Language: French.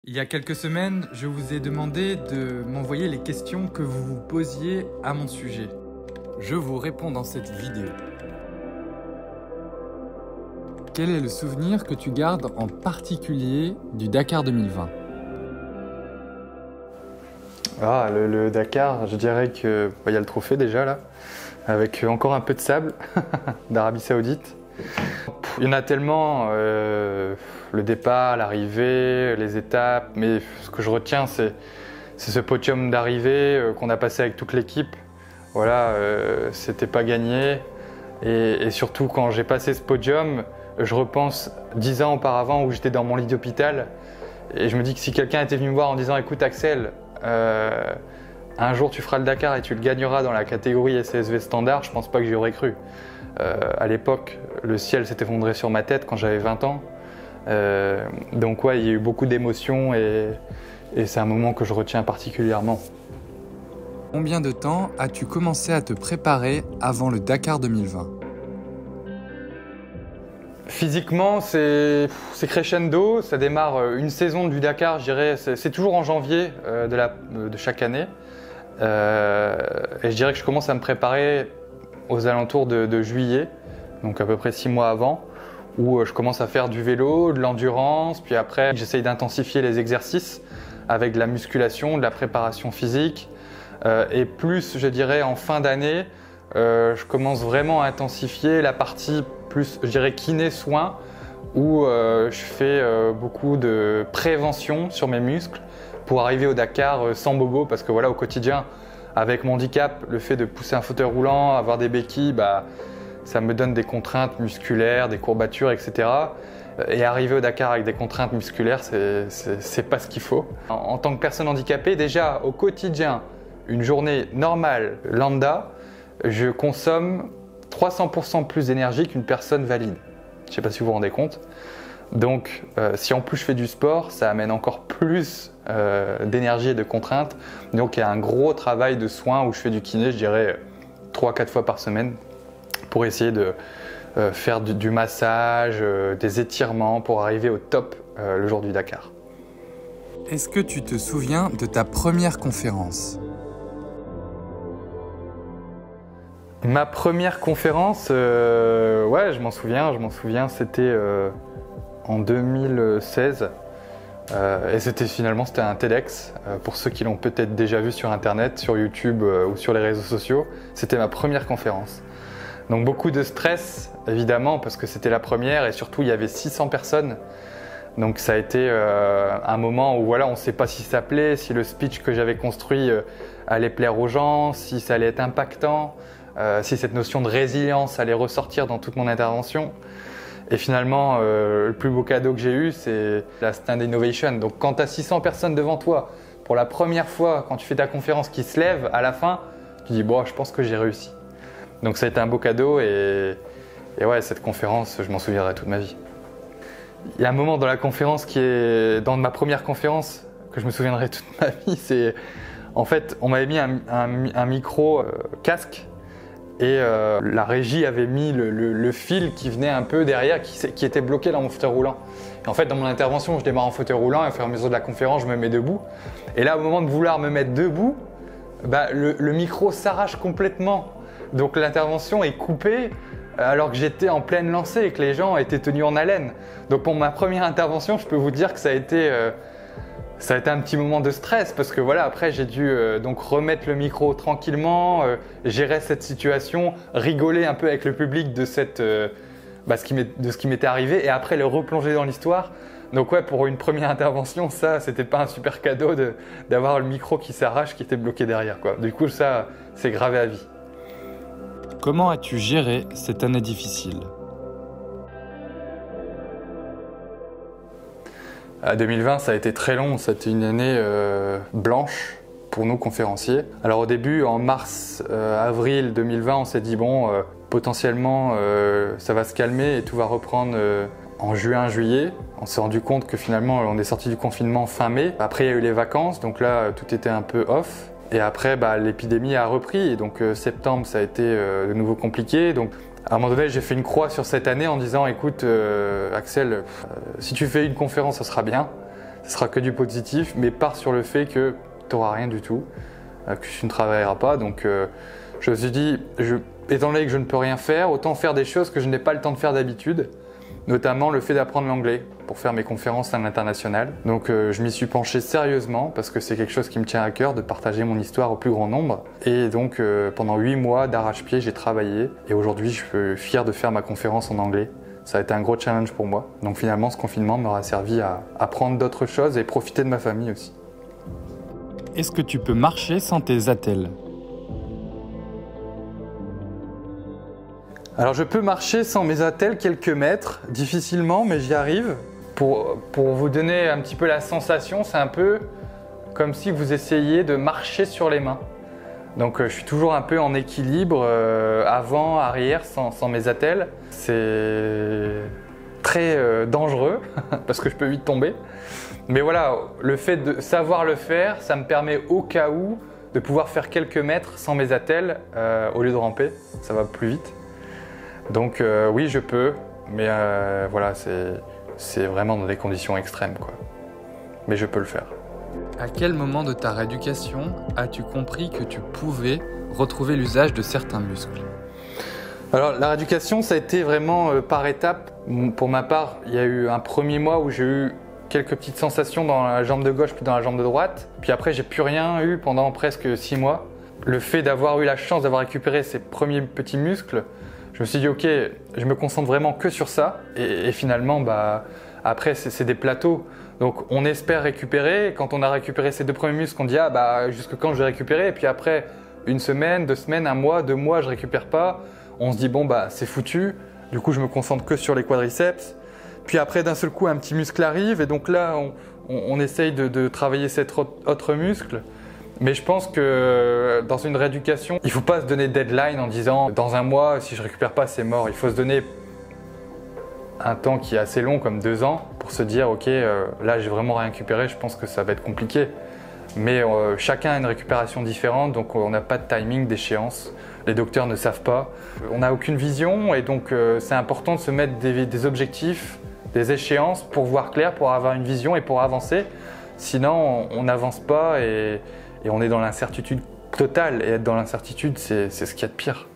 Il y a quelques semaines, je vous ai demandé de m'envoyer les questions que vous vous posiez à mon sujet. Je vous réponds dans cette vidéo. Quel est le souvenir que tu gardes en particulier du Dakar 2020 ? Le Dakar, je dirais que y a le trophée déjà là, avec encore un peu de sable d'Arabie Saoudite. Il y en a tellement, le départ, l'arrivée, les étapes, mais ce que je retiens c'est ce podium d'arrivée qu'on a passé avec toute l'équipe. Voilà, c'était pas gagné et surtout quand j'ai passé ce podium, je repense 10 ans auparavant où j'étais dans mon lit d'hôpital et je me dis que si quelqu'un était venu me voir en disant écoute Axel, un jour tu feras le Dakar et tu le gagneras dans la catégorie SSV standard, je pense pas que j'y aurais cru. À l'époque, le ciel s'est effondré sur ma tête quand j'avais 20 ans. Donc ouais, il y a eu beaucoup d'émotions et c'est un moment que je retiens particulièrement. Combien de temps as-tu commencé à te préparer avant le Dakar 2020 ? Physiquement, c'est crescendo, ça démarre une saison du Dakar, je dirais, c'est toujours en janvier de chaque année. Et je dirais que je commence à me préparer aux alentours de juillet, donc à peu près 6 mois avant, où je commence à faire du vélo, de l'endurance, puis après j'essaye d'intensifier les exercices avec de la musculation, de la préparation physique. Et plus, je dirais, en fin d'année, je commence vraiment à intensifier la partie plus, je dirais, kiné-soin, où je fais beaucoup de prévention sur mes muscles pour arriver au Dakar sans bobo, parce que voilà, au quotidien, avec mon handicap, le fait de pousser un fauteuil roulant, avoir des béquilles, ça me donne des contraintes musculaires, des courbatures, etc. Et arriver au Dakar avec des contraintes musculaires, c'est pas ce qu'il faut. En tant que personne handicapée, déjà au quotidien, une journée normale, lambda, je consomme 300% plus d'énergie qu'une personne valide. Je ne sais pas si vous vous rendez compte. Donc, si en plus je fais du sport, ça amène encore plus d'énergie et de contraintes. Donc, il y a un gros travail de soins où je fais du kiné, je dirais 3-4 fois par semaine, pour essayer de faire du massage, des étirements pour arriver au top le jour du Dakar. Est-ce que tu te souviens de ta première conférence ? Ma première conférence, ouais, je m'en souviens, c'était en 2016 et c'était un TEDx. Pour ceux qui l'ont peut-être déjà vu sur internet, sur YouTube ou sur les réseaux sociaux, c'était ma première conférence. Donc beaucoup de stress évidemment parce que c'était la première et surtout il y avait 600 personnes. Donc ça a été un moment où voilà, on ne sait pas si ça plaît, si le speech que j'avais construit allait plaire aux gens, si ça allait être impactant. Si cette notion de résilience allait ressortir dans toute mon intervention. Et finalement, le plus beau cadeau que j'ai eu, c'est la Stand Innovation. Donc quand tu as 600 personnes devant toi, pour la première fois, quand tu fais ta conférence qui se lève, à la fin, tu dis bon, je pense que j'ai réussi. Donc ça a été un beau cadeau et ouais, cette conférence, je m'en souviendrai toute ma vie. Il y a un moment dans la conférence qui est dans ma première conférence que je me souviendrai toute ma vie, c'est en fait, on m'avait mis un micro casque. Et la régie avait mis le fil qui venait un peu derrière, qui était bloqué dans mon fauteuil roulant. Et en fait, dans mon intervention, je démarre en fauteuil roulant et au fur et à mesure de la conférence, je me mets debout. Et là, au moment de vouloir me mettre debout, le micro s'arrache complètement. Donc l'intervention est coupée alors que j'étais en pleine lancée et que les gens étaient tenus en haleine. Donc pour ma première intervention, je peux vous dire que ça a été un petit moment de stress parce que voilà, après j'ai dû donc remettre le micro tranquillement, gérer cette situation, rigoler un peu avec le public de ce qui m'était arrivé et après le replonger dans l'histoire. Donc ouais, pour une première intervention, ça c'était pas un super cadeau d'avoir le micro qui s'arrache, qui était bloqué derrière, quoi. Du coup ça, c'est gravé à vie. Comment as-tu géré cette année difficile ? 2020, ça a été très long, c'était une année blanche pour nous conférenciers. Alors au début, en mars-avril 2020, on s'est dit bon, potentiellement ça va se calmer et tout va reprendre en juin-juillet. On s'est rendu compte que finalement on est sorti du confinement fin mai. Après il y a eu les vacances, donc là tout était un peu off. Et après l'épidémie a repris et donc septembre ça a été de nouveau compliqué. Donc à un moment donné, j'ai fait une croix sur cette année en disant écoute Axel, si tu fais une conférence, ça sera bien. ce sera que du positif, mais part sur le fait que tu n'auras rien du tout, que tu ne travailleras pas. Donc je me suis dit, étant donné que je ne peux rien faire, autant faire des choses que je n'ai pas le temps de faire d'habitude, notamment le fait d'apprendre l'anglais pour faire mes conférences à l'international. Donc je m'y suis penché sérieusement parce que c'est quelque chose qui me tient à cœur de partager mon histoire au plus grand nombre. Et donc pendant 8 mois d'arrache-pied, j'ai travaillé et aujourd'hui je suis fier de faire ma conférence en anglais. Ça a été un gros challenge pour moi. Donc finalement ce confinement m'aura servi à apprendre d'autres choses et profiter de ma famille aussi. Est-ce que tu peux marcher sans tes attelles ? Alors je peux marcher sans mes attelles quelques mètres, difficilement, mais j'y arrive. Pour vous donner un petit peu la sensation, c'est un peu comme si vous essayiez de marcher sur les mains. Donc je suis toujours un peu en équilibre, avant, arrière, sans mes attelles. C'est très dangereux, parce que je peux vite tomber. Mais voilà, le fait de savoir le faire, ça me permet au cas où de pouvoir faire quelques mètres sans mes attelles, au lieu de ramper, ça va plus vite. Donc oui, je peux, mais voilà, c'est vraiment dans des conditions extrêmes, quoi. Mais je peux le faire. À quel moment de ta rééducation as-tu compris que tu pouvais retrouver l'usage de certains muscles ? Alors la rééducation, ça a été vraiment par étapes. Pour ma part, il y a eu un premier mois où j'ai eu quelques petites sensations dans la jambe de gauche puis dans la jambe de droite. Puis après, j'ai plus rien eu pendant presque 6 mois. Le fait d'avoir eu la chance d'avoir récupéré ces premiers petits muscles, je me suis dit ok, je me concentre vraiment que sur ça et finalement après c'est des plateaux, donc on espère récupérer. Quand on a récupéré ces 2 premiers muscles, on dit jusque quand je vais récupérer, et puis après 1 semaine, 2 semaines, 1 mois, 2 mois je récupère pas, on se dit c'est foutu, du coup je me concentre que sur les quadriceps, puis après d'un seul coup un petit muscle arrive et donc là on essaye de travailler cet autre muscle. Mais je pense que dans une rééducation, il ne faut pas se donner de deadline en disant dans 1 mois, si je ne récupère pas, c'est mort. Il faut se donner un temps qui est assez long, comme 2 ans, pour se dire ok, là j'ai vraiment rien récupéré, je pense que ça va être compliqué. Mais chacun a une récupération différente, donc on n'a pas de timing, d'échéance. Les docteurs ne savent pas. On n'a aucune vision et donc c'est important de se mettre des objectifs, des échéances pour voir clair, pour avoir une vision et pour avancer. Sinon, on n'avance pas et on est dans l'incertitude totale. Et être dans l'incertitude, c'est ce qu'il y a de pire.